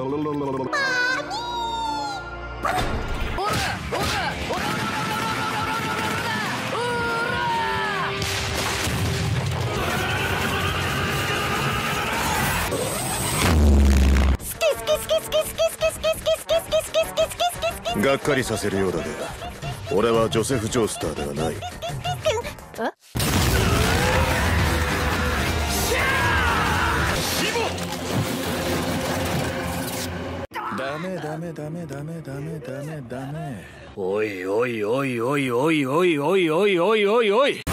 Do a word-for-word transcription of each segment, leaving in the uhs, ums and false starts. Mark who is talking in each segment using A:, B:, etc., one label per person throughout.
A: がっかりさせるようだが、俺はジョセフ・ジョースターではない。ダメダメダメダメダメダメダメ。
B: おいおいおいおいおいおいおいおいおいおいおい。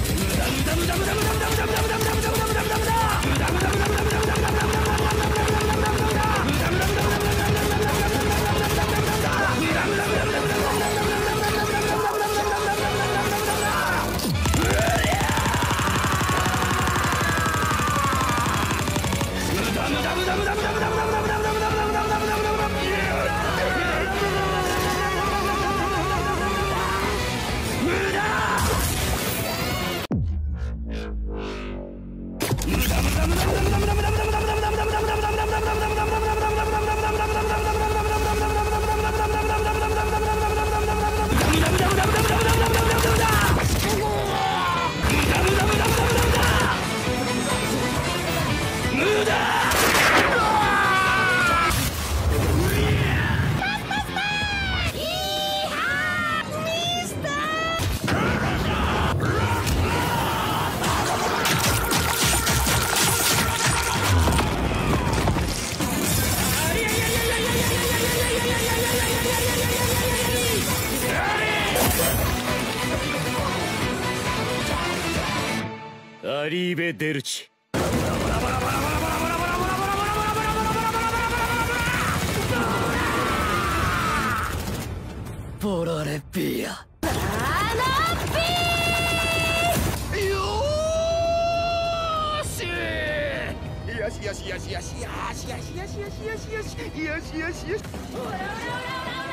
B: アリーベ・デルチ。ポラレピア。よしよしよしよしよしよしよしよしよしよしよしよしよしよしよし。